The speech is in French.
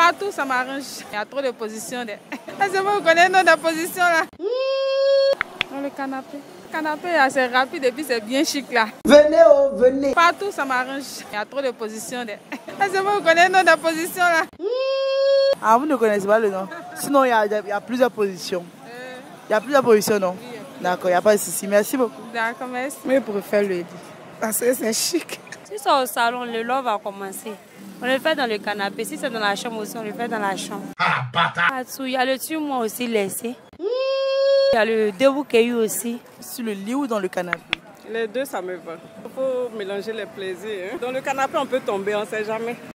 Partout, ça m'arrange. Il y a trop de positions. C'est bon, vous connaissez notre position là. Dans le canapé. Le canapé, c'est rapide et puis c'est bien chic là. Venez, oh, venez. Partout, ça m'arrange. Il y a trop de positions. C'est bon, vous connaissez notre position là. Ah, vous ne connaissez pas le nom. Sinon, il y a plusieurs positions. Il y a plusieurs positions, non? Oui. D'accord, il n'y a pas de souci. Merci beaucoup. D'accord, merci. Mais je préfère le lit. Parce que c'est chic. Si c'est au salon, le love va commencer. On le fait dans le canapé. Si c'est dans la chambre aussi, on le fait dans la chambre. Ah, bâtard! Il y a le tue-moi aussi laissé. Il y a le debout caillou aussi. Sur le lit ou dans le canapé? Les deux, ça me va. Il faut mélanger les plaisirs. Dans le canapé, on peut tomber, on ne sait jamais.